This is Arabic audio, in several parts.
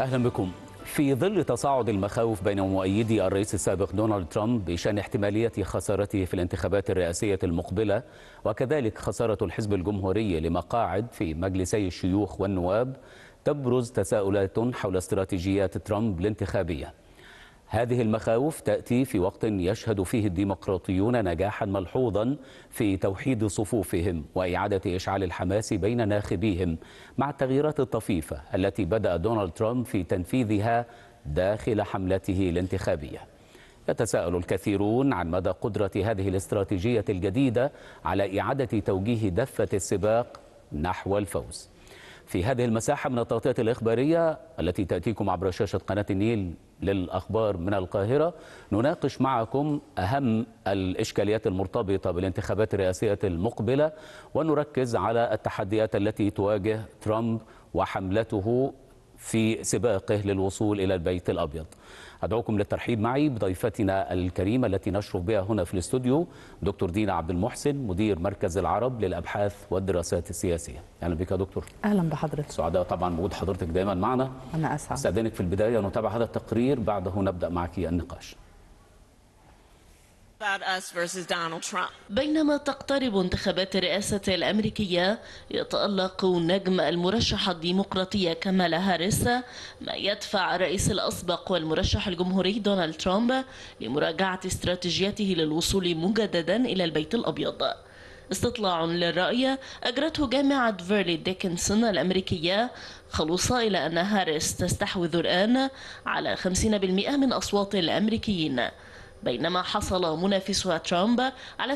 أهلا بكم. في ظل تصاعد المخاوف بين مؤيدي الرئيس السابق دونالد ترامب بشأن احتمالية خسارته في الانتخابات الرئاسية المقبلة وكذلك خسارة الحزب الجمهوري لمقاعد في مجلسي الشيوخ والنواب، تبرز تساؤلات حول استراتيجيات ترامب الانتخابية. هذه المخاوف تأتي في وقت يشهد فيه الديمقراطيون نجاحا ملحوظا في توحيد صفوفهم وإعادة إشعال الحماس بين ناخبيهم مع التغييرات الطفيفة التي بدأ دونالد ترامب في تنفيذها داخل حملته الانتخابية. يتساءل الكثيرون عن مدى قدرة هذه الاستراتيجية الجديدة على إعادة توجيه دفة السباق نحو الفوز. في هذه المساحة من التغطية الإخبارية التي تأتيكم عبر شاشة قناة النيل للأخبار من القاهرة، نناقش معكم أهم الإشكاليات المرتبطة بالانتخابات الرئاسية المقبلة، ونركز على التحديات التي تواجه ترامب وحملته في سباقه للوصول إلى البيت الأبيض. أدعوكم للترحيب معي بضيفتنا الكريمة التي نشرف بها هنا في الاستوديو، دكتور دينا عبد المحسن، مدير مركز العرب للأبحاث والدراسات السياسية. أهلا بك يا دكتور. أهلا بحضرتك. سعداء طبعا بوجود حضرتك دائما معنا. أنا أسعد. أستأذنك في البداية نتابع هذا التقرير، بعده نبدأ معك النقاش. بينما تقترب انتخابات الرئاسة الأمريكية، يتألق نجم المرشحة الديمقراطية كامالا هاريس، ما يدفع الرئيس الأسبق والمرشح الجمهوري دونالد ترامب لمراجعة استراتيجيته للوصول مجددا إلى البيت الأبيض. استطلاع للرأي أجرته جامعة فيرلي ديكنسون الأمريكية خلص إلى أن هاريس تستحوذ الآن على 50% من أصوات الأمريكيين، بينما حصل منافسها ترامب على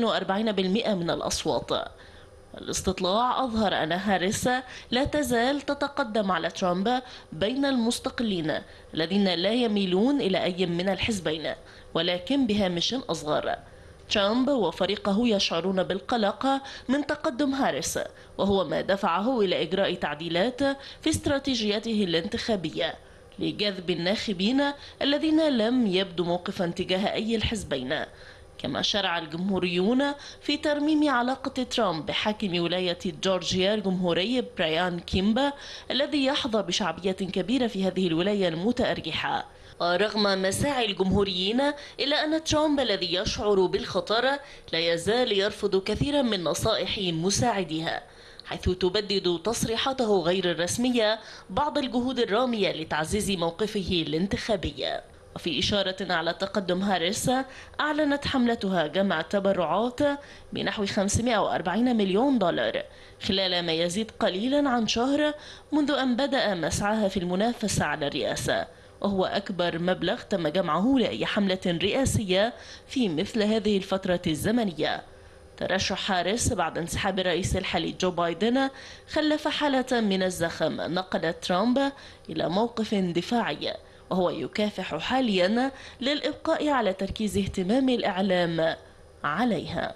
43% من الأصوات. الاستطلاع أظهر أن هاريس لا تزال تتقدم على ترامب بين المستقلين الذين لا يميلون إلى أي من الحزبين، ولكن بهامش أصغر. ترامب وفريقه يشعرون بالقلق من تقدم هاريس، وهو ما دفعه إلى إجراء تعديلات في استراتيجيته الانتخابية لجذب الناخبين الذين لم يبدوا موقفا تجاه أي الحزبين. كما شرع الجمهوريون في ترميم علاقة ترامب بحاكم ولاية جورجيا الجمهوري برايان كيمبا الذي يحظى بشعبية كبيرة في هذه الولاية المتأرجحة. رغم مساعي الجمهوريين إلا أن ترامب الذي يشعر بالخطر لا يزال يرفض كثيرا من نصائح مساعديها، حيث تبدد تصريحاته غير الرسمية بعض الجهود الرامية لتعزيز موقفه الانتخابي. وفي إشارة على تقدم هاريس، أعلنت حملتها جمع تبرعات بنحو 540 مليون دولار خلال ما يزيد قليلا عن شهر منذ أن بدأ مسعاها في المنافسة على الرئاسة، وهو أكبر مبلغ تم جمعه لأي حملة رئاسية في مثل هذه الفترة الزمنية. ترشح هاريس بعد انسحاب الرئيس الحالي جو بايدن خلف حالة من الزخم نقلت ترامب إلى موقف دفاعي، وهو يكافح حاليا للإبقاء على تركيز اهتمام الإعلام عليها.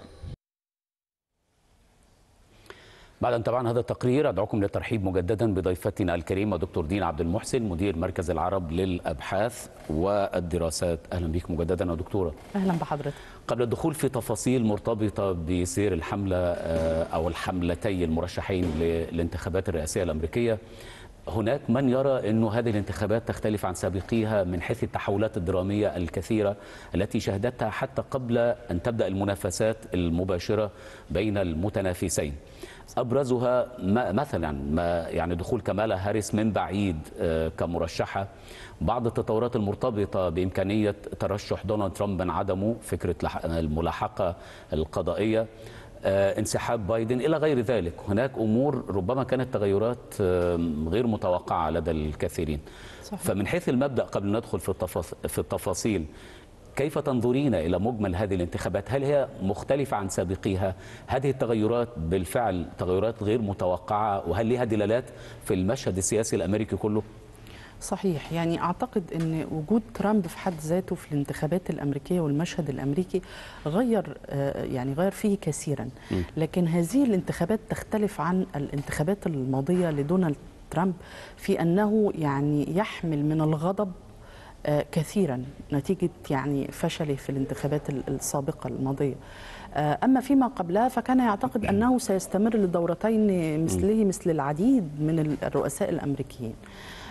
بعد أن تابعنا هذا التقرير، أدعوكم للترحيب مجددا بضيفتنا الكريمة دكتور دينا عبد المحسن، مدير مركز العرب للأبحاث والدراسات. أهلا بك مجددا يا دكتورة. أهلا بحضرتك. قبل الدخول في تفاصيل مرتبطة بسير الحملة أو الحملتي المرشحين للانتخابات الرئاسية الأمريكية، هناك من يرى أن هذه الانتخابات تختلف عن سابقيها من حيث التحولات الدرامية الكثيرة التي شهدتها حتى قبل أن تبدأ المنافسات المباشرة بين المتنافسين. أبرزها مثلا يعني دخول كامالا هاريس من بعيد كمرشحة، بعض التطورات المرتبطة بإمكانية ترشح دونالد ترامب من عدمه، فكرة الملاحقة القضائية، انسحاب بايدن إلى غير ذلك. هناك أمور ربما كانت تغيرات غير متوقعة لدى الكثيرين. صحيح. فمن حيث المبدأ قبل ندخل في التفاصيل، كيف تنظرين إلى مجمل هذه الانتخابات؟ هل هي مختلفة عن سابقيها؟ هذه التغيرات بالفعل تغيرات غير متوقعة، وهل لها دلالات في المشهد السياسي الأمريكي كله؟ صحيح، يعني أعتقد أن وجود ترامب في حد ذاته في الانتخابات الأمريكية والمشهد الأمريكي غير فيه كثيرا، لكن هذه الانتخابات تختلف عن الانتخابات الماضية لدونالد ترامب في أنه يعني يحمل من الغضب كثيرا نتيجة يعني فشله في الانتخابات السابقة الماضية. أما فيما قبلها فكان يعتقد أنه سيستمر لدورتين مثل العديد من الرؤساء الأمريكيين.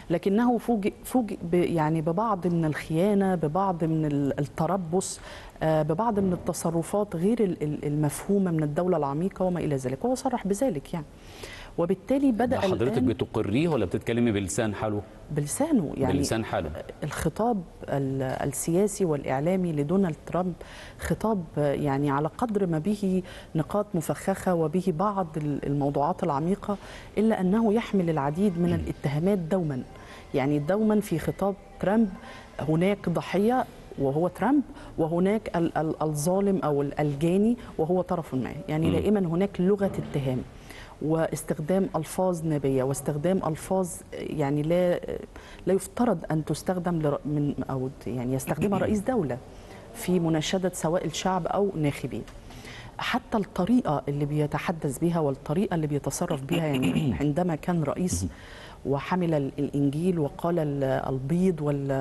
لكنه فوجئ يعني ببعض من الخيانة، ببعض من التربص، ببعض من التصرفات غير المفهومة من الدولة العميقة وما إلى ذلك، وهو صرح بذلك يعني. وبالتالي بدأ حضرتك الآن بتقريه ولا بتتكلمي بلسان حاله؟ بلسانه يعني، بلسان حاله. الخطاب السياسي والإعلامي لدونالد ترامب خطاب يعني على قدر ما به نقاط مفخخة وبه بعض الموضوعات العميقة، إلا أنه يحمل العديد من الاتهامات دوما. يعني دوما في خطاب ترامب هناك ضحية وهو ترامب، وهناك الظالم أو الجاني وهو طرف ما. يعني دائما هناك لغة اتهام واستخدام ألفاظ نابية واستخدام ألفاظ يعني لا يفترض أن تستخدم من أو يعني يستخدمها رئيس دولة في مناشدة سواء الشعب أو ناخبيه. حتى الطريقة اللي بيتحدث بها والطريقة اللي بيتصرف بها، يعني عندما كان رئيس وحمل الإنجيل وقال البيض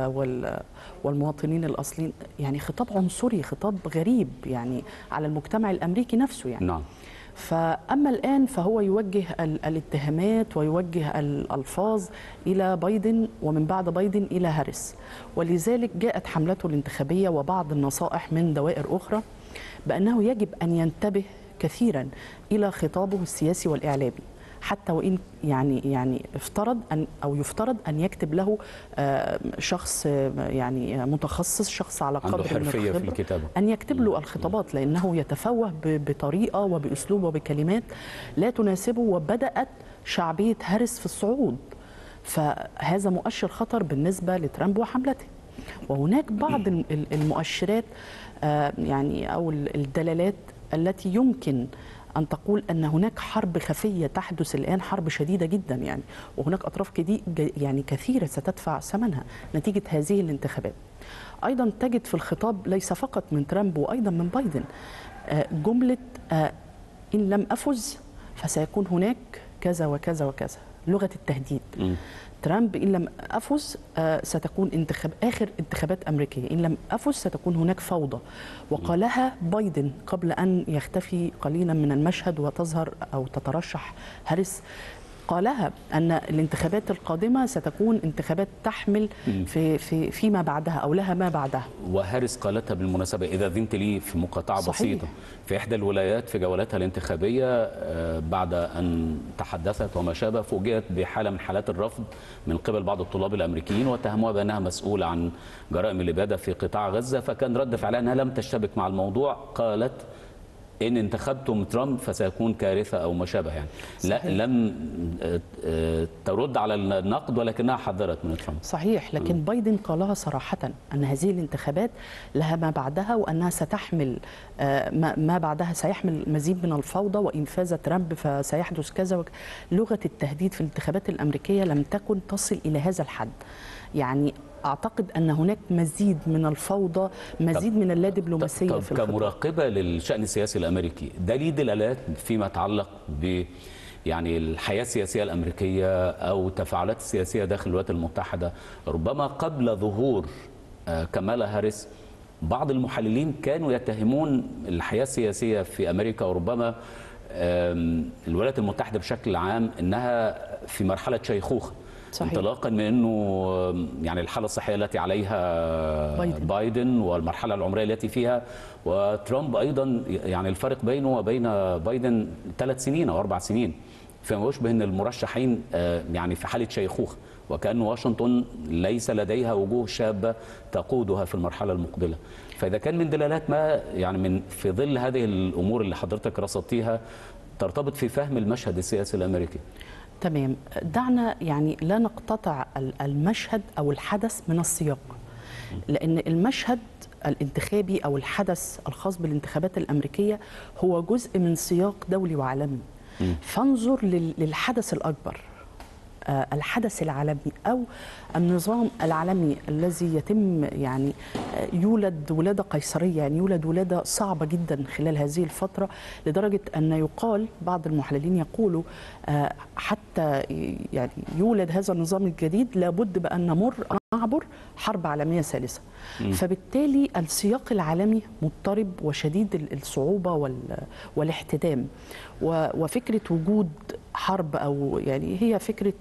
والمواطنين الأصليين، يعني خطاب عنصري، خطاب غريب يعني على المجتمع الأمريكي نفسه يعني. نعم. فأما الآن فهو يوجه الاتهامات ويوجه الألفاظ إلى بايدن، ومن بعد بايدن إلى هاريس. ولذلك جاءت حملته الانتخابية وبعض النصائح من دوائر أخرى بأنه يجب أن ينتبه كثيرا إلى خطابه السياسي والإعلامي، حتى وإن يعني يفترض أن يكتب له شخص يعني متخصص، شخص على قدر من حرفية في الخبرة، الكتابة، أن يكتب له الخطابات، لأنه يتفوه بطريقة وبأسلوب وبكلمات لا تناسبه، وبدأت شعبية هاريس في الصعود. فهذا مؤشر خطر بالنسبة لترامب وحملته. وهناك بعض المؤشرات يعني أو الدلالات التي يمكن أن تقول أن هناك حرب خفية تحدث الآن، حرب شديدة جدا يعني، وهناك أطراف يعني كثيرة ستدفع ثمنها نتيجة هذه الانتخابات. أيضا تجد في الخطاب ليس فقط من ترامب وأيضا من بايدن جملة إن لم أفز فسيكون هناك كذا وكذا وكذا، لغة التهديد. ترامب إن لم أفز ستكون آخر انتخابات أمريكية، إن لم أفز ستكون هناك فوضى. وقالها بايدن قبل أن يختفي قليلا من المشهد وتظهر أو تترشح هاريس، قالها أن الانتخابات القادمة ستكون انتخابات تحمل فيما بعدها أو لها ما بعدها. وهاريس قالتها بالمناسبة، إذا أذنت لي في مقاطعة بسيطة، في إحدى الولايات في جولاتها الانتخابية بعد أن تحدثت وما شابه، فوجئت بحالة من حالات الرفض من قبل بعض الطلاب الأمريكيين، واتهموها بأنها مسؤولة عن جرائم الإبادة في قطاع غزة. فكان رد فعلها أنها لم تشتبك مع الموضوع، قالت إن انتخبتم ترامب فسيكون كارثة أو ما شابه يعني. لا، لم ترد على النقد ولكنها حذرت من ترامب. صحيح، لكن بايدن قالها صراحة أن هذه الانتخابات لها ما بعدها، وأنها ستحمل ما بعدها سيحمل مزيد من الفوضى، وإن فاز ترامب فسيحدث كذا لغة التهديد في الانتخابات الأمريكية لم تكن تصل إلى هذا الحد. يعني أعتقد أن هناك مزيد من الفوضى، مزيد من اللادبلوماسية في الخطاب. كمراقبة للشأن السياسي الأمريكي، ده ليه دلالات فيما يتعلق ب يعني الحياة السياسية الأمريكية أو التفاعلات السياسية داخل الولايات المتحدة. ربما قبل ظهور كامالا هاريس بعض المحللين كانوا يتهمون الحياة السياسية في أمريكا وربما الولايات المتحدة بشكل عام أنها في مرحلة شيخوخة. صحيح. انطلاقا من انه يعني الحاله الصحيه التي عليها بايدن والمرحله العمريه التي فيها، وترامب ايضا يعني الفرق بينه وبين بايدن 3 سنين او 4 سنين، فما يشبه ان المرشحين يعني في حاله شيخوخه، وكأن واشنطن ليس لديها وجوه شابه تقودها في المرحله المقبله. فاذا كان من دلالات ما يعني من في ظل هذه الامور اللي حضرتك رصدتيها ترتبط في فهم المشهد السياسي الامريكي. تمام، دعنا يعني لا نقتطع المشهد أو الحدث من السياق، لأن المشهد الانتخابي أو الحدث الخاص بالانتخابات الأمريكية هو جزء من سياق دولي وعالمي. فانظر للحدث الأكبر، الحدث العالمي أو النظام العالمي الذي يتم يعني يولد ولادة قيصرية، يعني يولد ولادة صعبة جدا خلال هذه الفترة، لدرجة أن يقال بعض المحللين يقولوا حتى يعني يولد هذا النظام الجديد لابد بأن نعبر حرب عالمية ثالثة. فبالتالي السياق العالمي مضطرب وشديد الصعوبة والاحتدام، وفكرة وجود حرب أو يعني هي فكرة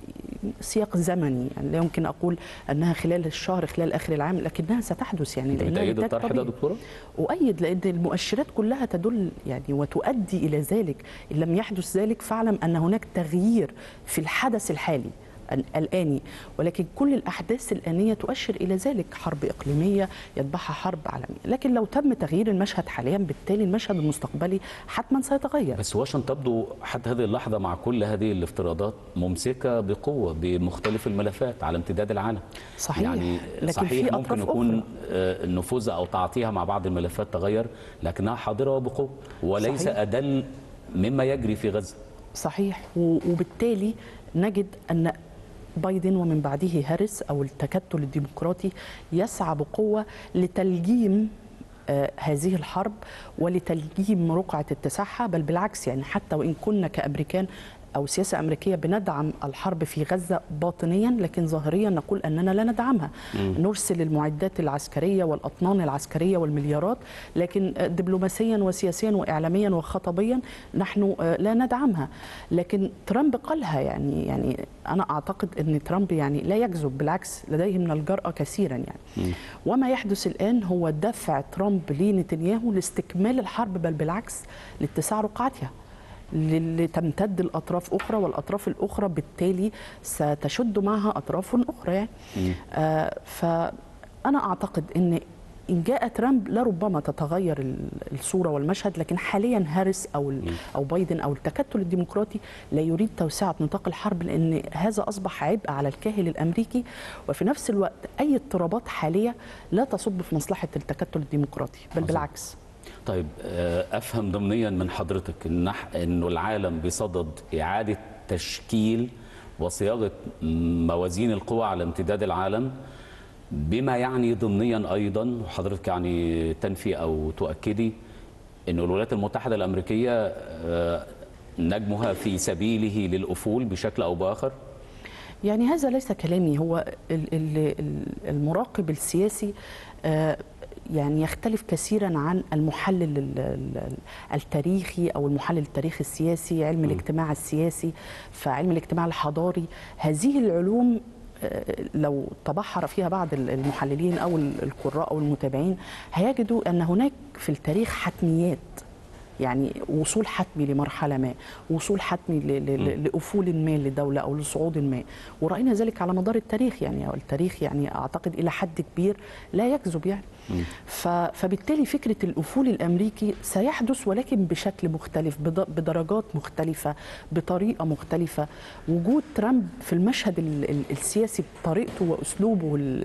سياق زمني، يعني لا يمكن أقول أنها خلال الشهر، خلال آخر العام، لكنها ستحدث. يعني بتأيد الطرح ده دكتورة؟ أؤيد، لأن المؤشرات كلها تدل يعني وتؤدي إلى ذلك. إن لم يحدث ذلك فاعلم أن هناك تغيير في الحدث الحالي الآني، ولكن كل الأحداث الآنية تؤشر إلى ذلك. حرب إقليمية يتبعها حرب عالمية، لكن لو تم تغيير المشهد حاليا بالتالي المشهد المستقبلي حتما سيتغير. بس واشنطن تبدو حتى هذه اللحظة مع كل هذه الافتراضات ممسكة بقوة بمختلف الملفات على امتداد العالم. صحيح، يعني لكن صحيح في ممكن يكون نفوذها أو تعاطيها مع بعض الملفات تغير، لكنها حاضرة وبقوة وليس صحيح. أدل مما يجري في غزة. صحيح، وبالتالي نجد أن بايدن ومن بعده هاريس أو التكتل الديمقراطي يسعى بقوة لتلجيم هذه الحرب ولتلجيم رقعة اتساعها، بل بالعكس. يعني حتى وإن كنا كأمريكان أو سياسة أمريكية بندعم الحرب في غزة باطنيا، لكن ظاهريا نقول أننا لا ندعمها. نرسل المعدات العسكرية والأطنان العسكرية والمليارات، لكن دبلوماسيا وسياسيا وإعلاميا وخطبيا نحن لا ندعمها. لكن ترامب قالها، يعني أنا أعتقد أن ترامب يعني لا يكذب، بالعكس لديه من الجرأة كثيرا. يعني وما يحدث الآن هو دفع ترامب لنتنياهو لاستكمال الحرب، بل بالعكس لاتساع رقعتها لتمتد الأطراف أخرى، والأطراف الأخرى بالتالي ستشد معها أطراف أخرى. يعني فأنا أعتقد أن إن جاء ترامب لربما تتغير الصورة والمشهد، لكن حاليا هاريس أو بايدن أو التكتل الديمقراطي لا يريد توسعة نطاق الحرب، لأن هذا أصبح عبء على الكاهل الأمريكي، وفي نفس الوقت أي اضطرابات حالية لا تصب في مصلحة التكتل الديمقراطي، بل بالعكس. طيب أفهم ضمنيا من حضرتك إنه العالم بصدد إعادة تشكيل وصياغة موازين القوى على امتداد العالم، بما يعني ضمنيا أيضا، وحضرتك يعني تنفي أو تؤكدي أن الولايات المتحدة الأمريكية نجمها في سبيله للأفول بشكل أو بآخر؟ يعني هذا ليس كلامي، هو المراقب السياسي يعني يختلف كثيرا عن المحلل التاريخي أو المحلل التاريخي السياسي، علم الاجتماع السياسي، فعلم الاجتماع الحضاري. هذه العلوم لو تبحر فيها بعض المحللين أو القراء أو المتابعين هيجدوا أن هناك في التاريخ حتميات، يعني وصول حتمي لمرحلة ما، وصول حتمي لأفول ما لدولة أو لصعود ما، ورأينا ذلك على مدار التاريخ. يعني التاريخ يعني أعتقد إلى حد كبير لا يكذب يعني. فبالتالي فكرة الأفول الأمريكي سيحدث، ولكن بشكل مختلف، بدرجات مختلفة، بطريقة مختلفة. وجود ترامب في المشهد السياسي بطريقته وأسلوبه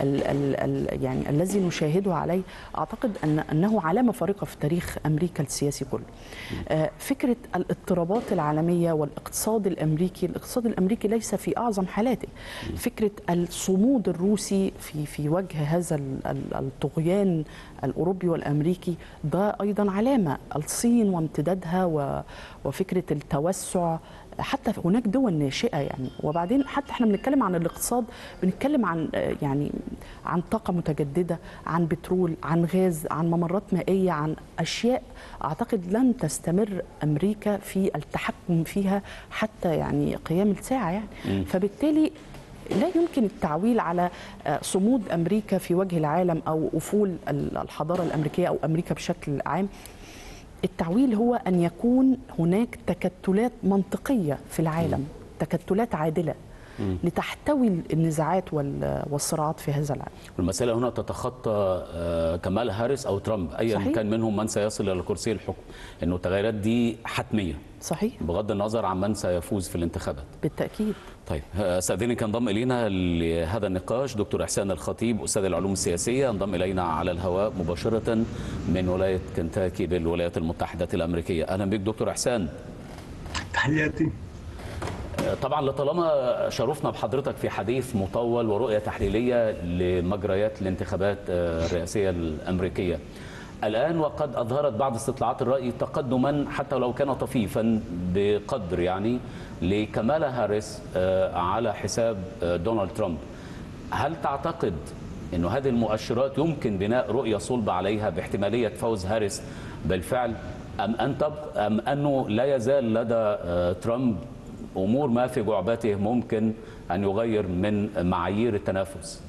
يعني الذي نشاهده عليه، أعتقد أنه علامة فارقة في تاريخ أمريكا السياسي كله. فكرة الاضطرابات العالمية والاقتصاد الأمريكي، الاقتصاد الأمريكي ليس في أعظم حالاته. فكرة الصمود الروسي في وجه هذا الطغيان الأوروبي والأمريكي، ده أيضا علامة. الصين وامتدادها وفكرة التوسع، حتى هناك دول ناشئة يعني. وبعدين حتى احنا بنتكلم عن الاقتصاد، بنتكلم عن يعني عن طاقة متجددة، عن بترول، عن غاز، عن ممرات مائية، عن أشياء أعتقد لن تستمر أمريكا في التحكم فيها حتى يعني قيام الساعة يعني. فبالتالي لا يمكن التعويل على صمود أمريكا في وجه العالم أو أفول الحضارة الأمريكية أو أمريكا بشكل عام. التعويل هو أن يكون هناك تكتلات منطقية في العالم، تكتلات عادلة لتحتوي النزاعات والصراعات في هذا العالم. المسألة هنا تتخطى كمال هاريس أو ترامب، أيا كان منهم من سيصل إلى كرسي الحكم، إنه التغيرات دي حتمية. صحيح، بغض النظر عن من سيفوز في الانتخابات. بالتأكيد. طيب استأذنك انضم إلينا لهذا النقاش دكتور إحسان الخطيب، أستاذ العلوم السياسية، انضم إلينا على الهواء مباشرة من ولاية كنتاكي بالولايات المتحدة الأمريكية. أهلا بك دكتور إحسان. تحياتي. طبعا لطالما شرفنا بحضرتك في حديث مطول ورؤية تحليلية لمجريات الانتخابات الرئاسية الأمريكية الآن، وقد أظهرت بعض استطلاعات الرأي تقدما حتى لو كان طفيفا بقدر يعني لكمالا هاريس على حساب دونالد ترامب. هل تعتقد أن هذه المؤشرات يمكن بناء رؤية صلبة عليها باحتمالية فوز هاريس بالفعل، أم أنه لا يزال لدى ترامب أمور ما في جعبته ممكن أن يغير من معايير التنافس؟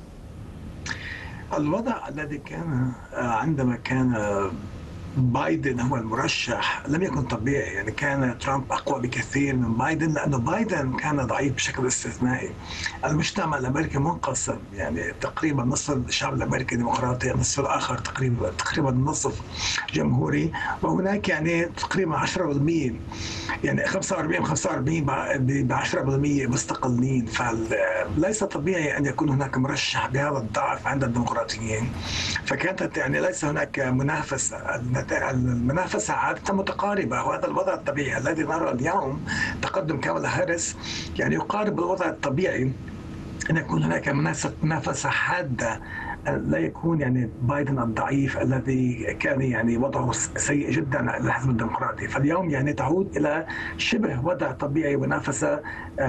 الوضع الذي كان عندما كان بايدن هو المرشح لم يكن طبيعي، يعني كان ترامب أقوى بكثير من بايدن، لأنه بايدن كان ضعيف بشكل استثنائي. المجتمع الأمريكي منقسم، يعني تقريبا نصف الشعب الأمريكي ديمقراطي، النصف الآخر تقريبا نصف جمهوري، وهناك يعني تقريبا 10%، يعني 45 ب 10% مستقلين. فليس طبيعي أن يكون هناك مرشح بهذا الضعف عند الديمقراطيين. فكانت يعني ليس هناك منافسة، المنافسة عادة متقاربة، وهذا الوضع الطبيعي الذي نرى اليوم. تقدم كامالا هاريس يعني يقارب الوضع الطبيعي، أن يكون هناك منافسة حادة، لا يكون يعني بايدن الضعيف الذي كان يعني وضعه سيء جدا للحزب الديمقراطي. فاليوم يعني تعود إلى شبه وضع طبيعي، منافسة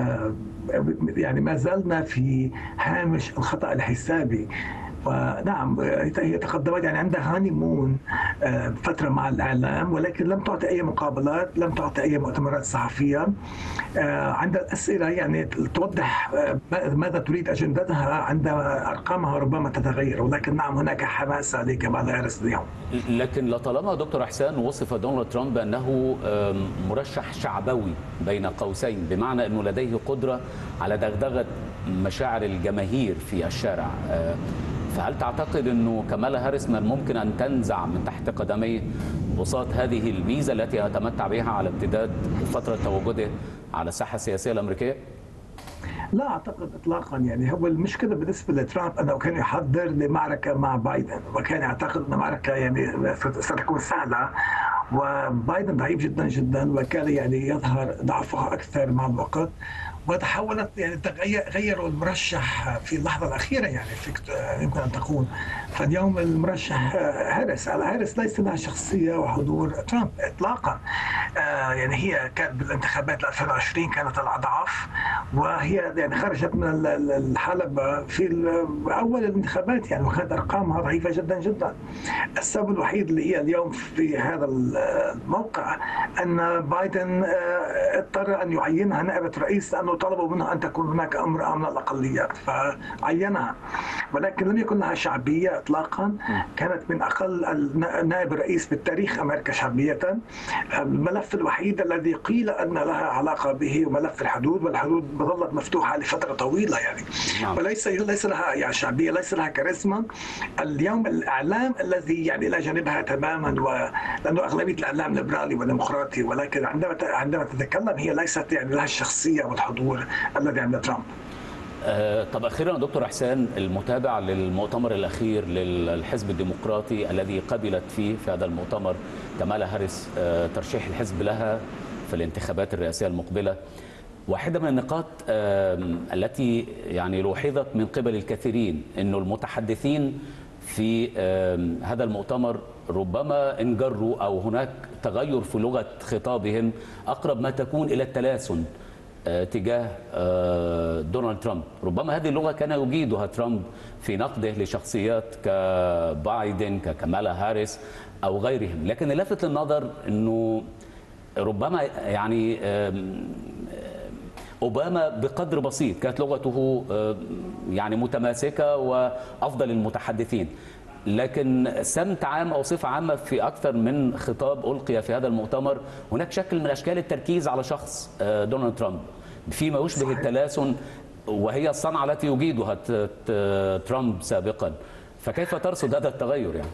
يعني ما زلنا في هامش الخطأ الحسابي. ونعم هي تقدمت، يعني عندها هاني مون فترة مع الإعلام، ولكن لم تعطي أي مقابلات، لم تعطي أي مؤتمرات صحفية. عندها أسئلة يعني توضح ماذا تريد أجندتها، عندها أرقامها ربما تتغير، ولكن نعم هناك حماسة لكمالا هاريس اليوم. لكن لطالما دكتور إحسان وصف دونالد ترامب بأنه مرشح شعبوي بين قوسين، بمعنى أنه لديه قدرة على دغدغة مشاعر الجماهير في الشارع، فهل تعتقد أنه كمالا هاريس من الممكن أن تنزع من تحت قدميه بساط هذه الميزة التي يتمتع بها على امتداد فترة تواجده على الساحة السياسية الأمريكية؟ لا أعتقد إطلاقا. يعني هو المشكلة بالنسبة لترامب أنه كان يحضر لمعركة مع بايدن، وكان يعتقد أن المعركة يعني ستكون سهلة، وبايدن ضعيف جدا جدا، وكان يعني يظهر ضعفه أكثر مع الوقت. وتحولت يعني غيروا المرشح في اللحظة الأخيرة، يعني يمكن أن تقول. فاليوم المرشح هاريس ليس لها شخصية وحضور ترامب إطلاقا. يعني هي كانت بالانتخابات 2020 كانت الأضعف، وهي يعني خرجت من الحلبة في أول الانتخابات، يعني وكانت أرقامها ضعيفة جدا جدا. السبب الوحيد اللي هي اليوم في هذا الموقع أن بايدن اضطر أن يعينها نائبة رئيس، لأنه طلبوا منها أن تكون هناك امرأة من الأقليات فعينها، ولكن لم يكن لها شعبية إطلاقا. كانت من أقل نائب رئيس بالتاريخ أمريكا شعبية. الملف الوحيد الذي قيل أن لها علاقة به ملف الحدود، والحدود ظلت مفتوحة لفترة طويلة يعني، وليس لها يعني شعبية، ليس لها كاريزما. اليوم الإعلام الذي يعني إلى جانبها تماما، لأنه أغلبية الإعلام ليبرالي وديمقراطي، ولكن عندما تتكلم هي ليست يعني لها الشخصية والحضور الذي عند ترامب. طب أخيرا دكتور إحسان، المتابع للمؤتمر الأخير للحزب الديمقراطي الذي قبلت فيه في هذا المؤتمر كمالا هاريس ترشيح الحزب لها في الانتخابات الرئاسية المقبلة، واحدة من النقاط التي يعني لوحظت من قبل الكثيرين أنه المتحدثين في هذا المؤتمر ربما انجروا أو هناك تغير في لغة خطابهم أقرب ما تكون إلى التلاسن تجاه دونالد ترامب. ربما هذه اللغة كان يجيدها ترامب في نقده لشخصيات كبايدن ككمالا هاريس أو غيرهم، لكن اللافت للنظر أنه ربما يعني أوباما بقدر بسيط كانت لغته يعني متماسكة وأفضل المتحدثين، لكن سمت عام أو صفة عامة في أكثر من خطاب ألقي في هذا المؤتمر هناك شكل من أشكال التركيز على شخص دونالد ترامب فيما يشبه التلاسن، وهي الصنعة التي يجيدها ترامب سابقا. فكيف ترصد هذا التغير يعني؟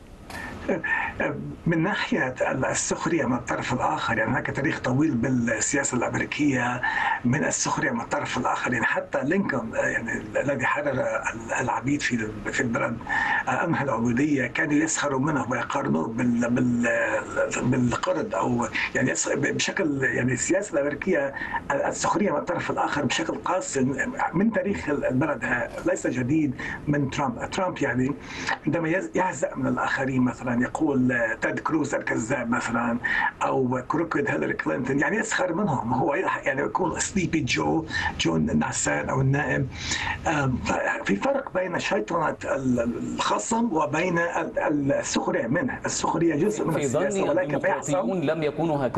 من ناحية السخرية من الطرف الآخر، يعني هناك تاريخ طويل بالسياسة الأمريكية من السخرية من الطرف الآخر. يعني حتى لينكولن يعني الذي حرر العبيد في البلد أنهى العبودية كانوا يسخروا منه ويقارنوه بالقرد، أو يعني بشكل يعني السياسة الأمريكية السخرية من الطرف الآخر بشكل قاسي من تاريخ البلد، ليس جديد من ترامب يعني عندما يهزأ من الآخرين، مثلا يقول تيد كروز الكذاب مثلا، او كروكيد هيلاري كلينتون، يعني يسخر منهم. هو يعني يكون سليبي جون النعسان او النائم. في فرق بين شيطنة الخصم وبين السخرية منه. السخرية جزء من السياسة، ولكن الديمقراطيون لم يكونوا هكذا.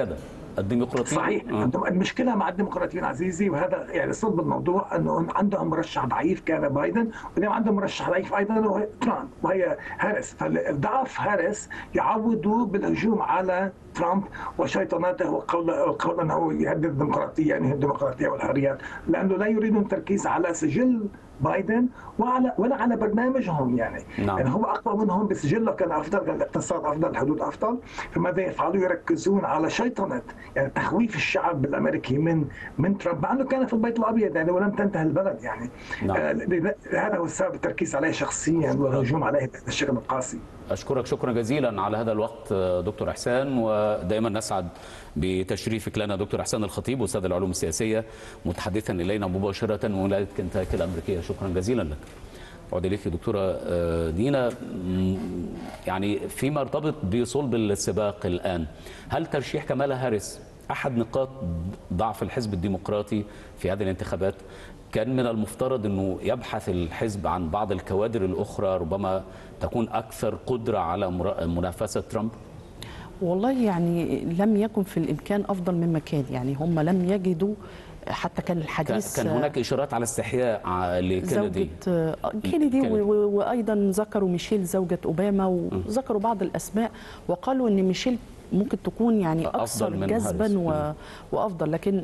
الديمقراطيين. صحيح. عندهم المشكله مع الديمقراطيين عزيزي، وهذا يعني صلب الموضوع، انه عندهم مرشح ضعيف كان بايدن، واليوم عندهم مرشح ضعيف ايضا وهي ترامب وهي هاريس. فالضعف هاريس يعوضوا بالهجوم على ترامب وشيطناته وقول انه يهدد الديمقراطيه، يعني الديمقراطيه والحريات، لانه لا يريدون التركيز على سجل بايدن ولا على برنامجهم يعني. نعم. يعني هو اقوى منهم بسجله، كان افضل، كان الاقتصاد افضل، الحدود افضل. فماذا يفعلوا؟ يركزون على شيطنه، يعني تخويف الشعب الامريكي من ترامب، مع انه كان في البيت الابيض يعني ولم تنتهي البلد يعني. نعم. هذا هو السبب، التركيز عليه شخصيا والهجوم عليه بهذا الشكل القاسي. أشكرك شكرا جزيلا على هذا الوقت دكتور إحسان، ودائما نسعد بتشريفك لنا دكتور إحسان الخطيب أستاذ العلوم السياسية متحدثا إلينا مباشرة من ولاية كنتاكي الأمريكية. شكرا جزيلا لك. أعود إليك دكتورة دينا، يعني فيما ارتبط بصلب السباق الآن، هل ترشيح كمالا هاريس أحد نقاط ضعف الحزب الديمقراطي في هذه الانتخابات؟ كان من المفترض أنه يبحث الحزب عن بعض الكوادر الأخرى ربما تكون أكثر قدرة على منافسة ترامب؟ والله يعني لم يكن في الإمكان أفضل مما كان، يعني هم لم يجدوا، حتى كان الحديث كان هناك إشارات على استحياء لكينيدي، كينيدي وأيضا ذكروا ميشيل زوجة أوباما، وذكروا بعض الأسماء وقالوا أن ميشيل ممكن تكون يعني أكثر جذبا وأفضل. لكن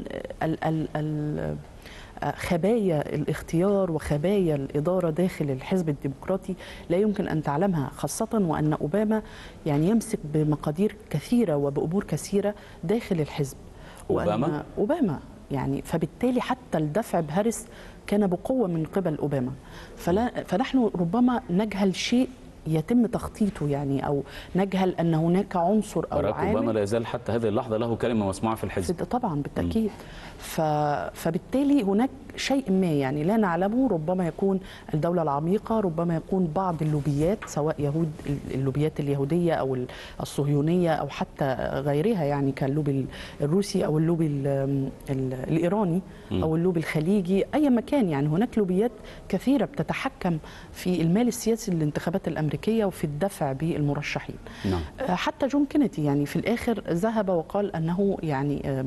خبايا الاختيار وخبايا الإدارة داخل الحزب الديمقراطي لا يمكن أن تعلمها، خاصة وأن أوباما يعني يمسك بمقادير كثيرة وبأمور كثيرة داخل الحزب. أوباما يعني، فبالتالي حتى الدفع بهاريس كان بقوة من قبل أوباما. فنحن ربما نجهل شيء يتم تخطيطه يعني، او نجهل ان هناك عنصر او باراك عامل. اوباما لا يزال حتى هذه اللحظه له كلمه مسموعه في الحزب. طبعا بالتاكيد. فبالتالي هناك شيء ما يعني لا نعلمه، ربما يكون الدوله العميقه، ربما يكون بعض اللوبيات، سواء اللوبيات اليهوديه او الصهيونيه او حتى غيرها، يعني كاللوبي الروسي او اللوبي الايراني او اللوبي الخليجي، اي مكان يعني. هناك لوبيات كثيره بتتحكم في المال السياسي للانتخابات الامريكيه وفي الدفع بالمرشحين. نعم. حتى جون كينيدي يعني في الاخر ذهب وقال انه يعني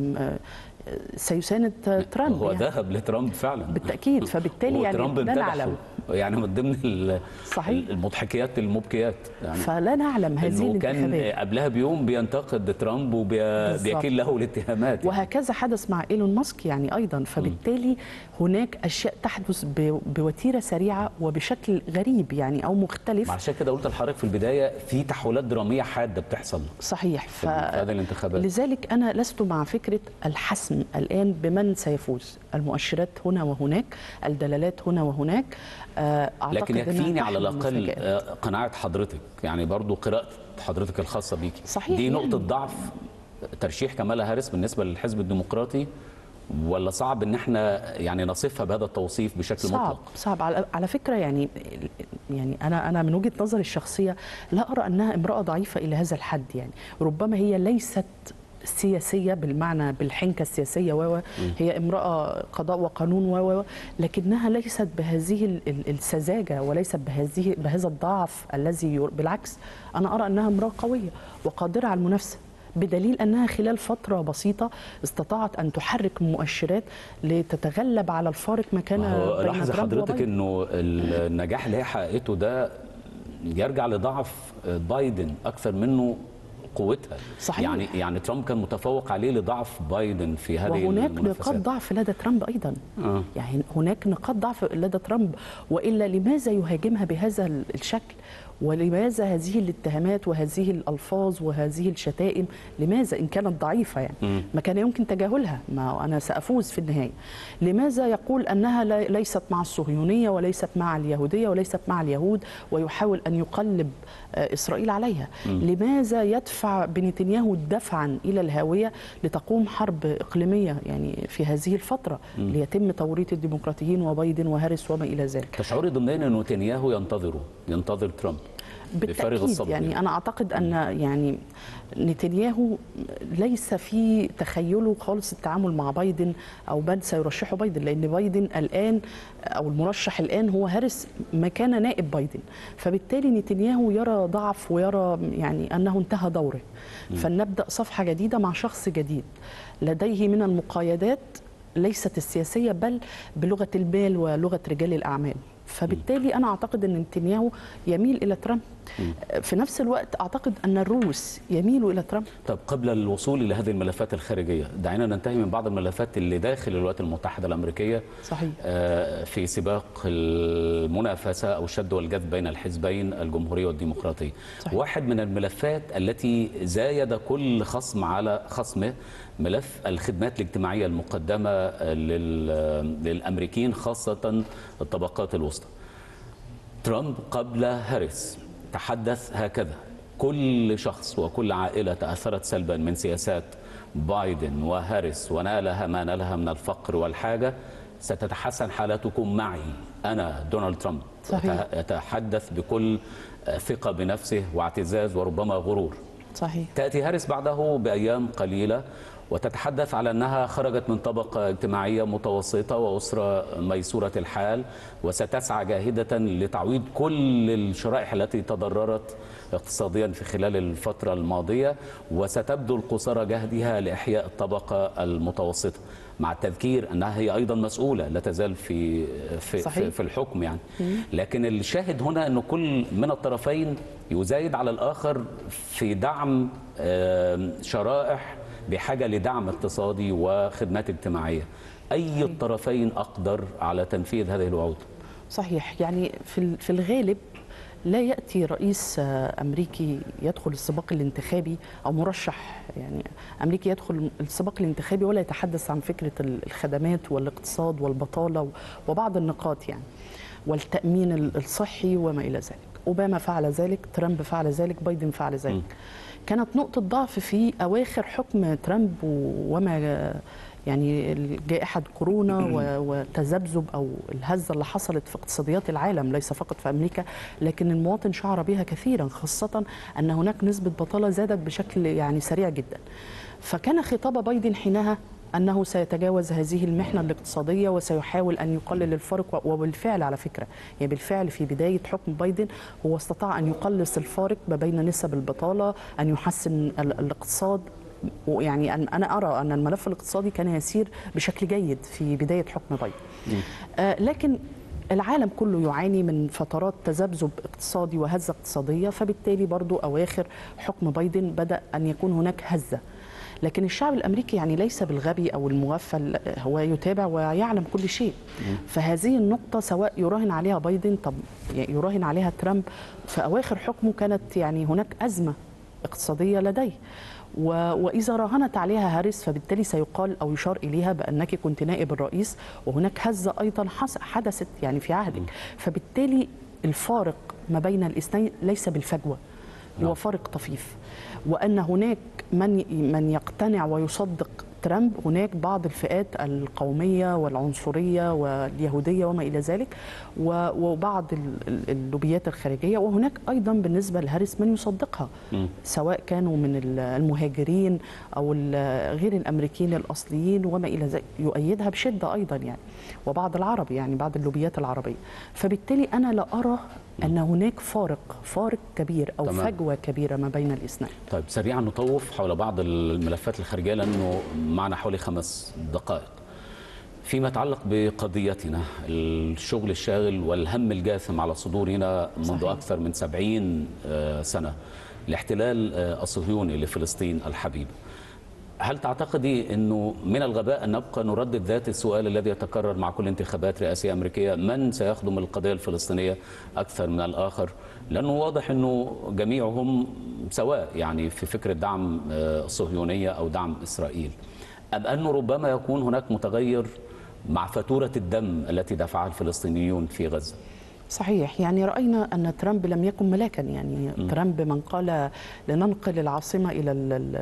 سيساند ترامب. هو ذهب لترامب فعلا بالتاكيد. فبالتالي يعني لا نعلم، يعني من ضمن صحيح المضحكات المبكيات يعني. فلا نعلم هذه الانتخابات. كان قبلها بيوم بينتقد ترامب وبيكيل له الاتهامات يعني. وهكذا حدث مع إيلون ماسك يعني ايضا. فبالتالي هناك اشياء تحدث بوتيره سريعه وبشكل غريب يعني او مختلف. عشان كده قلت لحضرتك في البدايه في تحولات دراميه حاده بتحصل. صحيح. في هذه الانتخابات. لذلك انا لست مع فكره الحسم الان بمن سيفوز. المؤشرات هنا وهناك، الدلالات هنا وهناك. لكن يكفيني على الاقل قناعه حضرتك، يعني برضو قراءه حضرتك الخاصه بيكي. صحيح. دي نقطه ضعف ترشيح كمالا هاريس بالنسبه للحزب الديمقراطي، ولا صعب ان احنا يعني نصفها بهذا التوصيف بشكل مطلق؟ صعب على فكره يعني انا من وجهه نظري الشخصيه لا ارى انها امراه ضعيفه الى هذا الحد يعني. ربما هي ليست سياسيه بالمعنى بالحنكه السياسيه هي امراه قضاء وقانون لكنها ليست بهذه السذاجه وليست بهذا الضعف الذي بالعكس انا ارى انها امراه قويه وقادره على المنافسه، بدليل أنها خلال فترة بسيطة استطاعت أن تحرك مؤشرات لتتغلب على الفارق ما كان بين لاحظ حضرتك أنه النجاح اللي هي حققته ده يرجع لضعف بايدن أكثر منه قوتها. صحيح. يعني ترامب كان متفوق عليه لضعف بايدن في هذه وهناك المنافسات. نقاط ضعف لدى ترامب أيضا. يعني هناك نقاط ضعف لدى ترامب، وإلا لماذا يهاجمها بهذا الشكل؟ ولماذا هذه الاتهامات وهذه الألفاظ وهذه الشتائم؟ لماذا إن كانت ضعيفة يعني ما كان يمكن تجاهلها؟ ما أنا سأفوز في النهاية. لماذا يقول أنها ليست مع الصهيونية وليست مع اليهودية وليست مع اليهود ويحاول أن يقلب إسرائيل عليها؟ لماذا يدفع بنتنياهو دفعا إلى الهاوية لتقوم حرب إقليمية يعني في هذه الفترة ليتم توريط الديمقراطيين وبايدن وهاريس وما إلى ذلك؟ تشعري ضمنيا أن نتنياهو ينتظر ترامب؟ بفارغ الصبر. يعني أنا أعتقد أن يعني نتنياهو ليس في تخيله خالص التعامل مع بايدن أو من سيرشحه بايدن، لأن بايدن الآن أو المرشح الآن هو هاريس مكان نائب بايدن، فبالتالي نتنياهو يرى ضعف ويرى يعني أنه انتهى دوره، فلنبدأ صفحة جديدة مع شخص جديد لديه من المقايدات ليست السياسية بل بلغة المال ولغة رجال الأعمال. فبالتالي أنا أعتقد أن نتنياهو يميل إلى ترامب. في نفس الوقت أعتقد أن الروس يميلوا إلى ترامب. طب قبل الوصول إلى هذه الملفات الخارجية، دعينا ننتهي من بعض الملفات اللي داخل الولايات المتحدة الأمريكية. صحيح. في سباق المنافسة أو الشد والجذب بين الحزبين الجمهورية والديمقراطية. صحيح. واحد من الملفات التي زايد كل خصم على خصمه ملف الخدمات الاجتماعية المقدمة للأمريكيين، خاصة الطبقات الوسطى. ترامب قبل هاريس تحدث هكذا: كل شخص وكل عائلة تأثرت سلبا من سياسات بايدن وهاريس ونالها ما نالها من الفقر والحاجة ستتحسن حالتكم معي أنا دونالد ترامب. صحيح. يتحدث بكل ثقة بنفسه واعتزاز وربما غرور. صحيح. تأتي هاريس بعده بأيام قليلة وتتحدث على أنها خرجت من طبقة اجتماعية متوسطة وأسرة ميسورة الحال، وستسعى جاهدة لتعويض كل الشرائح التي تضررت اقتصاديا في خلال الفترة الماضية، وستبذل قصارى جهدها لإحياء الطبقة المتوسطة، مع التذكير أنها هي أيضا مسؤولة لا تزال في الحكم يعني. لكن الشاهد هنا أن كل من الطرفين يزايد على الآخر في دعم شرائح بحاجة لدعم اقتصادي وخدمات اجتماعية. أي الطرفين أقدر على تنفيذ هذه الوعود؟ صحيح. يعني في الغالب لا يأتي رئيس أمريكي يدخل السباق الانتخابي أو مرشح يعني أمريكي يدخل السباق الانتخابي ولا يتحدث عن فكرة الخدمات والاقتصاد والبطالة وبعض النقاط يعني والتأمين الصحي وما إلى ذلك. أوباما فعل ذلك، ترامب فعل ذلك، بايدن فعل ذلك. كانت نقطة ضعف في أواخر حكم ترامب وما يعني جائحة كورونا وتذبذب أو الهزة اللي حصلت في اقتصاديات العالم ليس فقط في أمريكا، لكن المواطن شعر بها كثيرا، خاصة أن هناك نسبة بطالة زادت بشكل يعني سريع جدا. فكان خطاب بايدن حينها أنه سيتجاوز هذه المحنة الاقتصادية وسيحاول أن يقلل الفارق، وبالفعل على فكرة يعني بالفعل في بداية حكم بايدن هو استطاع أن يقلص الفارق ما بين نسب البطالة، أن يحسن الاقتصاد. يعني أنا أرى أن الملف الاقتصادي كان يسير بشكل جيد في بداية حكم بايدن. لكن العالم كله يعاني من فترات تذبذب اقتصادي وهزة اقتصادية، فبالتالي برضو أواخر حكم بايدن بدأ أن يكون هناك هزة. لكن الشعب الأمريكي يعني ليس بالغبي أو المغفل، هو يتابع ويعلم كل شيء. فهذه النقطة سواء يراهن عليها بايدن طب يراهن عليها ترامب، في أواخر حكمه كانت يعني هناك أزمة اقتصادية لديه، وإذا راهنت عليها هاريس فبالتالي سيقال أو يشار إليها بأنك كنت نائب الرئيس وهناك هزة أيضا حدثت يعني في عهدك. فبالتالي الفارق ما بين الاثنين ليس بالفجوة، هو فارق طفيف. وأن هناك من يقتنع ويصدق ترامب، هناك بعض الفئات القومية والعنصرية واليهودية وما إلى ذلك، وبعض اللوبيات الخارجية، وهناك أيضا بالنسبة لهاريس من يصدقها سواء كانوا من المهاجرين أو غير الأمريكيين الأصليين وما إلى ذلك، يؤيدها بشدة أيضا يعني، وبعض العرب يعني بعض اللوبيات العربية. فبالتالي أنا لا أرى أن هناك فارق كبير أو تمام. فجوة كبيرة ما بين الاثنين. طيب سريعا نطوف حول بعض الملفات الخارجية لأنه معنا حوالي 5 دقائق. فيما يتعلق بقضيتنا، الشغل الشاغل والهم الجاثم على صدورنا منذ صحيح. أكثر من 70 سنة، الاحتلال الصهيوني لفلسطين الحبيبة. هل تعتقدي أنه من الغباء أن نبقى نردد ذات السؤال الذي يتكرر مع كل انتخابات رئاسية أمريكية: من سيخدم القضية الفلسطينية أكثر من الآخر؟ لأنه واضح أنه جميعهم سواء يعني في فكرة دعم الصهيونية أو دعم إسرائيل، أم أنه ربما يكون هناك متغير مع فاتورة الدم التي دفعها الفلسطينيون في غزة؟ صحيح. يعني رأينا أن ترامب لم يكن ملاكا، يعني ترامب من قال لننقل العاصمة إلى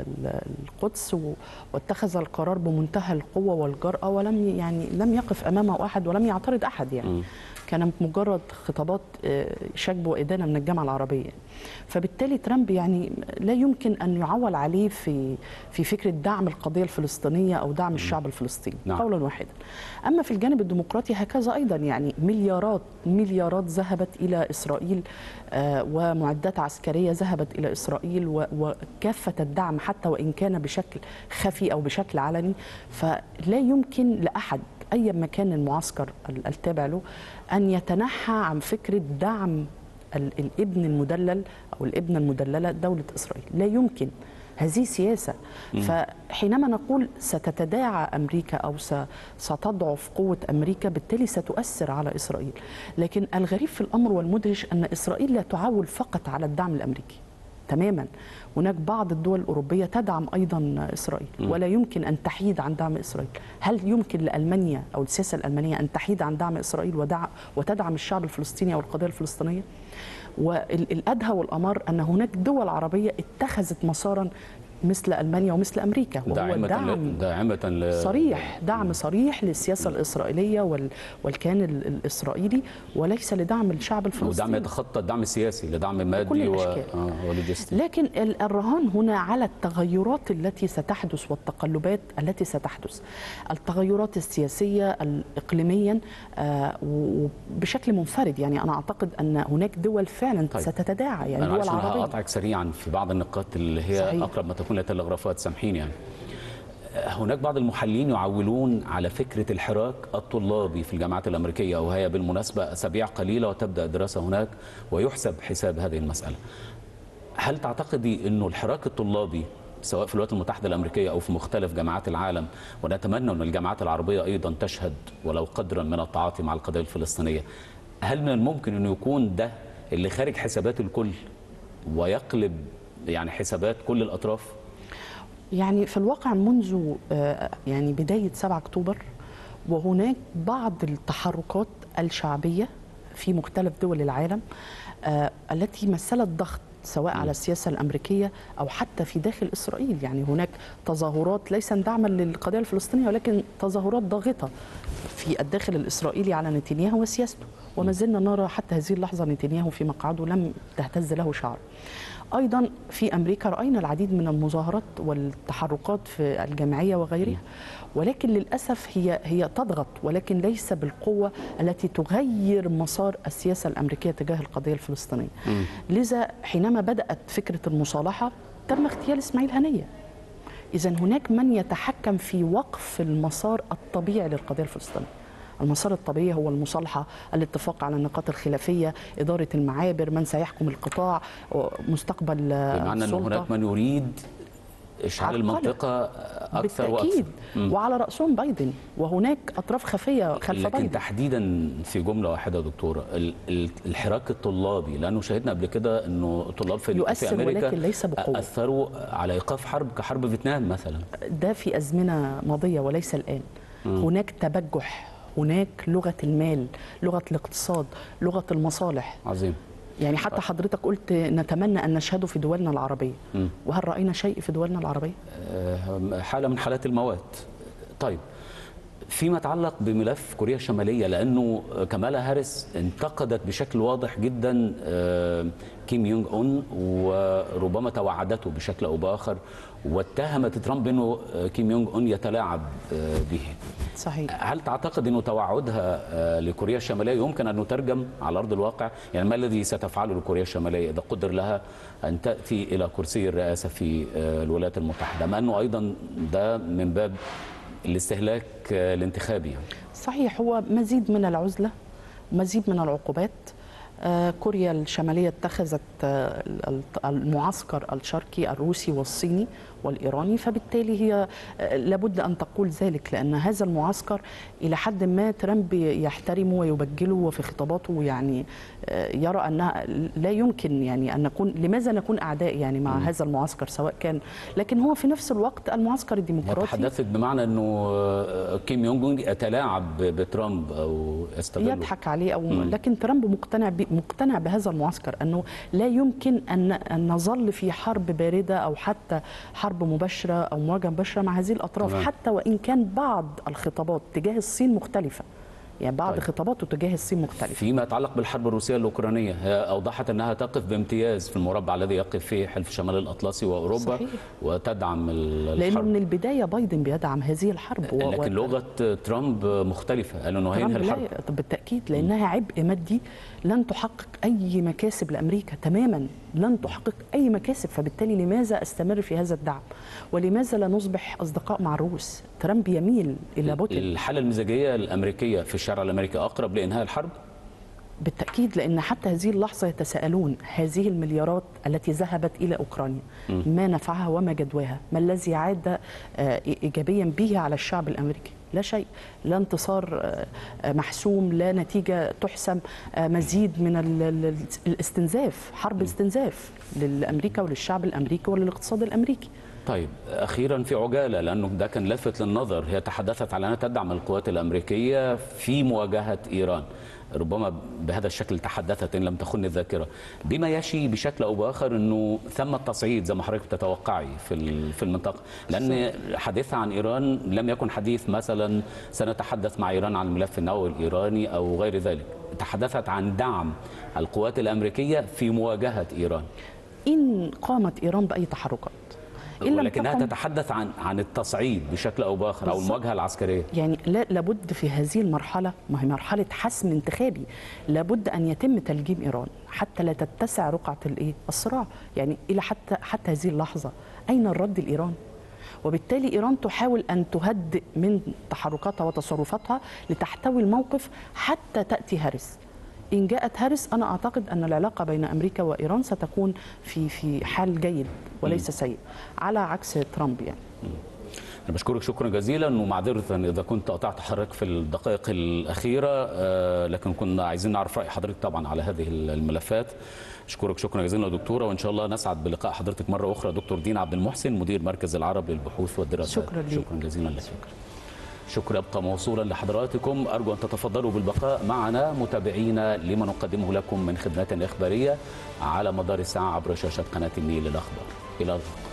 القدس واتخذ القرار بمنتهى القوة والجرأة، ولم يعني لم يقف أمامه أحد ولم يعترض أحد يعني. كانت مجرد خطابات شجب وإدانة من الجامعة العربية. فبالتالي ترامب يعني لا يمكن أن يعول عليه في فكرة دعم القضية الفلسطينية أو دعم الشعب الفلسطيني قولا واحدا. أما في الجانب الديمقراطي هكذا أيضا، يعني مليارات ذهبت إلى إسرائيل، ومعدات عسكرية ذهبت إلى إسرائيل، وكافة الدعم حتى وإن كان بشكل خفي أو بشكل علني. فلا يمكن لأحد أي مكان المعسكر التابع له أن يتنحى عن فكرة دعم الابن المدلل أو الابنة المدللة دولة إسرائيل. لا يمكن، هذه سياسة. فحينما نقول ستتداعى أمريكا أو ستضعف قوة أمريكا، بالتالي ستؤثر على إسرائيل. لكن الغريب في الأمر والمدهش أن إسرائيل لا تعول فقط على الدعم الأمريكي تماما. هناك بعض الدول الأوروبية تدعم أيضا إسرائيل ولا يمكن أن تحيد عن دعم إسرائيل. هل يمكن لألمانيا أو السياسة الألمانية أن تحيد عن دعم إسرائيل وتدعم الشعب الفلسطيني أو القضية الفلسطينية؟ والأدهى والأمر أن هناك دول عربية اتخذت مسارا مثل ألمانيا ومثل أمريكا، وهو داعمة صريح، دعم صريح للسياسة الإسرائيلية والكيان الإسرائيلي، وليس لدعم الشعب الفلسطيني. ودعم يتخطى الدعم السياسي لدعم مادي ولوجستي. لكن الرهان هنا على التغيرات التي ستحدث والتقلبات التي ستحدث، التغيرات السياسية الإقليميا وبشكل منفرد. يعني أنا أعتقد أن هناك دول فعلا ستتداعى، يعني دول عربية. أنا هقاطعك سريعا في بعض النقاط اللي هي صحيح. أقرب ما تكون للتلغرافات، سامحيني. يعني هناك بعض المحللين يعولون على فكرة الحراك الطلابي في الجامعات الأمريكية، وهي بالمناسبة أسابيع قليلة وتبدأ الدراسة هناك ويحسب حساب هذه المسألة. هل تعتقدي أنه الحراك الطلابي سواء في الولايات المتحدة الأمريكية أو في مختلف جامعات العالم، ونتمنى أن الجامعات العربية أيضا تشهد ولو قدرا من التعاطي مع القضية الفلسطينية، هل من الممكن أنه يكون ده اللي خارج حسابات الكل ويقلب يعني حسابات كل الأطراف؟ يعني في الواقع منذ يعني بداية 7 أكتوبر وهناك بعض التحركات الشعبية في مختلف دول العالم التي مثلت ضغط سواء على السياسة الأمريكية أو حتى في داخل إسرائيل. يعني هناك تظاهرات ليس دعما للقضية الفلسطينية، ولكن تظاهرات ضاغطة في الداخل الإسرائيلي على نتنياهو وسياسته، وما زلنا نرى حتى هذه اللحظة نتنياهو في مقعده لم تهتز له شعر. أيضا في أمريكا رأينا العديد من المظاهرات والتحركات في الجمعية وغيرها، ولكن للأسف هي تضغط، ولكن ليس بالقوة التي تغير مسار السياسة الأمريكية تجاه القضية الفلسطينية. لذا حينما بدأت فكرة المصالحة تم اغتيال إسماعيل هنية. إذن هناك من يتحكم في وقف المسار الطبيعي للقضية الفلسطينية. المسار الطبيعي هو المصالحة، الاتفاق على النقاط الخلافية، إدارة المعابر، من سيحكم القطاع، مستقبل بمعنى أن هناك من يريد إشعال المنطقة أكثر بالتأكيد. وعلى رأسهم بايدن، وهناك أطراف خفية خلف بايدن. لكن تحديدا في جملة واحدة دكتورة، الحراك الطلابي، لأنه شاهدنا قبل كده أنه الطلاب في أمريكا ولكن ليس بقوة، أثروا على إيقاف حرب كحرب فيتنام مثلا. ده في أزمنة ماضية وليس الآن. هناك تبجح، هناك لغة المال، لغة الاقتصاد، لغة المصالح. عظيم. يعني حتى حضرتك قلت نتمنى أن نشهده في دولنا العربية. وهل رأينا شيء في دولنا العربية؟ حالة من حالات الموات. طيب، فيما يتعلق بملف كوريا الشمالية، لأنه كمالا هاريس انتقدت بشكل واضح جدا كيم يونغ أون، وربما توعدته بشكل أو بآخر، واتهمت ترامب أنه كيم يونغ أون يتلاعب به. صحيح. هل تعتقد أنه توعدها لكوريا الشمالية يمكن أن يترجم على أرض الواقع؟ يعني ما الذي ستفعله لكوريا الشمالية إذا قدر لها أن تأتي إلى كرسي الرئاسة في الولايات المتحدة، مع أنه أيضا ده من باب الاستهلاك الانتخابي؟ صحيح، هو مزيد من العزلة، مزيد من العقوبات. كوريا الشمالية اتخذت المعسكر الشرقي الروسي والصيني والإيراني، فبالتالي هي لابد أن تقول ذلك، لأن هذا المعسكر إلى حد ما ترامب يحترمه ويبجله، وفي خطاباته يعني يرى أنها لا يمكن يعني أن نكون، لماذا نكون أعداء يعني مع هذا المعسكر سواء كان، لكن هو في نفس الوقت المعسكر الديمقراطي. تحدثت بمعنى أنه كيم يونغ أون يتلاعب بترامب أو يستغله، يضحك عليه أو لكن ترامب مقتنع بهذا المعسكر، أنه لا يمكن أن نظل في حرب باردة أو حتى حرب مباشرة أو مواجهة مباشرة مع هذه الأطراف. حتى وإن كان بعض الخطابات تجاه الصين مختلفة، يعني بعض طيب. خطاباته تجاه الصين مختلفة. فيما يتعلق بالحرب الروسية الأوكرانية، هي أوضحت أنها تقف بامتياز في المربع الذي يقف فيه حلف شمال الأطلسي وأوروبا. صحيح. وتدعم الحرب، لأنه من البداية بايدن بيدعم هذه الحرب. لكن لغة ترامب مختلفة، قالوا أنه هينهي الحرب. بالتأكيد، لأنها عبء مادي لن تحقق أي مكاسب لأمريكا تماما، لن تحقق أي مكاسب. فبالتالي لماذا أستمر في هذا الدعم؟ ولماذا لا نصبح أصدقاء مع الروس؟ ترامب يميل إلى بوتين. الحالة المزاجية الأمريكية في الشارع الأمريكي أقرب لإنهاء الحرب؟ بالتأكيد، لأن حتى هذه اللحظة يتساءلون هذه المليارات التي ذهبت إلى أوكرانيا ما نفعها وما جدواها؟ ما الذي عاد إيجابيا به على الشعب الأمريكي؟ لا شيء، لا انتصار محسوم، لا نتيجة تحسم، مزيد من الاستنزاف، حرب استنزاف للأمريكا وللشعب الأمريكي وللاقتصاد الأمريكي. طيب أخيرا في عجالة، لأنه ده كان لافت للنظر، هي تحدثت على أنها تدعم القوات الأمريكية في مواجهة إيران، ربما بهذا الشكل تحدثت إن لم تخن الذاكرة، بما يشي بشكل أو بآخر أنه ثم التصعيد زي ما حضرتك تتوقعي في المنطقة، لأن حديثها عن إيران لم يكن حديث مثلا سنتحدث مع إيران عن الملف النووي الإيراني أو غير ذلك، تحدثت عن دعم القوات الأمريكية في مواجهة إيران إن قامت إيران بأي تحركات، ولكنها تتحدث عن التصعيد بشكل أو بآخر أو المواجهة العسكرية. يعني لابد في هذه المرحلة، ما هي مرحلة حسم انتخابي، لابد أن يتم تلجيم إيران حتى لا تتسع رقعة الصراع. يعني إلى حتى هذه اللحظة أين الرد الإيراني؟ وبالتالي إيران تحاول أن تهدئ من تحركاتها وتصرفاتها لتحتوي الموقف حتى تأتي هاريس. إن جاءت هاريس أنا أعتقد أن العلاقة بين أمريكا وإيران ستكون في حال جيد وليس سيء، على عكس ترامب يعني. أنا بشكرك شكرا جزيلا، ومعذرة إذا كنت قطعت حضرتك في الدقائق الأخيرة، لكن كنا عايزين نعرف رأي حضرتك طبعا على هذه الملفات. أشكرك شكرا جزيلا دكتورة، وإن شاء الله نسعد بلقاء حضرتك مرة أخرى. دكتور دينا عبد المحسن، مدير مركز العرب للبحوث والدراسات. شكرا جزيلا لك. شكر يبقى موصولا لحضراتكم، أرجو أن تتفضلوا بالبقاء معنا متابعينا لما نقدمه لكم من خدمات إخبارية على مدار الساعة عبر شاشة قناة النيل للأخبار. إلى اللقاء.